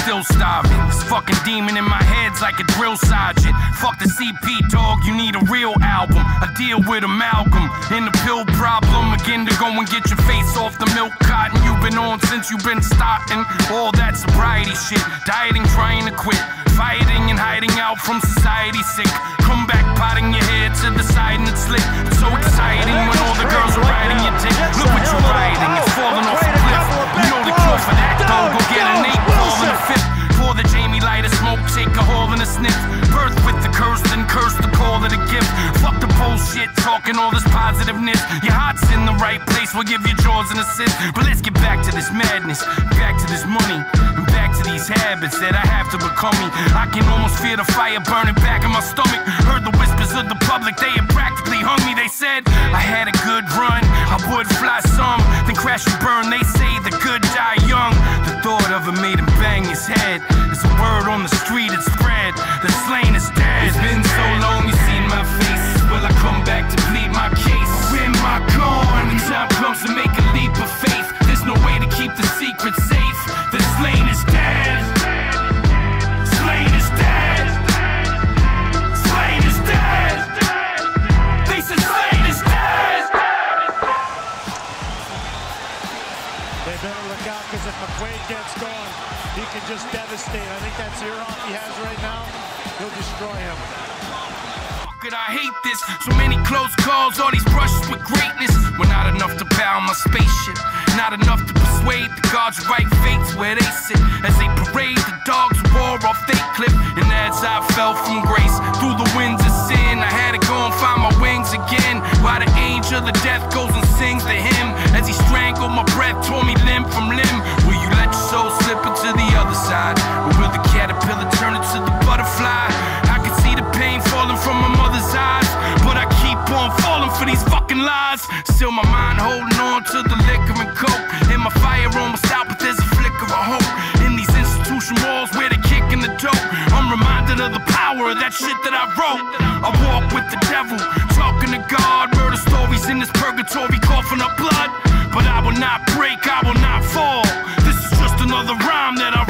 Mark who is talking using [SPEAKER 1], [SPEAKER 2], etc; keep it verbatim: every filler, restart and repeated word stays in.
[SPEAKER 1] still starving. This fucking demon in my head's like a drill sergeant. Fuck the C P, dog, you need a real album. I deal with amalgam in the pill problem. Again to go and get your face off the milk cotton you've been on since you've been starting. All that sobriety shit, dieting, trying to quit, fighting and hiding out from society sick. Come back, potting your head to the side and it's lit. It's so exciting when all the girls are riding your dick. Look what you're riding, it's falling off a cliff. You know the cure for that, though. Go get an eight ball and a fifth. Pour the Jamie light of smoke, take a haul and a sniff. Birth with the curse, then curse the call it a gift. Fuck the bullshit, talking all this positiveness. Your heart's in the right place, we'll give your jaws an assist. But let's get back to this madness, back to this money, and back to these habits that I have to become me. I can almost feel the fire burning back in my stomach. Heard the whispers of the public, they had practically hung me. They said I had a good run, I would fly some, then crash and burn. They say the good die young. The thought of it made him bang his head. It's a word on the street, it's spread. The Slaine is dead. It's been so long, you seen my face. Will I come back to plead my case? Where am I gone? When time comes to make a leap of faith, there's no way to keep the secret safe. The Slaine is dead. Slaine is dead. Slaine is dead. They said Slaine is dead.
[SPEAKER 2] They better look out, because if McQuaid gets going, he can just devastate. I think that's the ear-off he has right now. He'll destroy him.
[SPEAKER 1] I hate this. So many close calls, all these brushes with greatness were not enough to bow my spaceship. Not enough to persuade the gods right fates where they sit. As they parade the dogs war off they cliff. And as I fell from grace through the winds of sin, I had to go and find my wings again. While the angel of death goes and sings the hymn, as he strangled my breath, tore me limb from limb. Will you let your soul slip into the other side? Or will the caterpillar turn into the butterfly? I can see the pain falling from my mother's eyes, but I keep on falling for these fucking lies. Still my mind holding on to the liquor and coke, and my fire almost out, but there's a flicker of hope. In these institution walls where they're kicking the dope, I'm reminded of the power of that shit that I wrote. I walk with the devil, talking to God, murder stories in this purgatory, coughing up blood. But I will not break, I will not fall. This is just another rhyme that I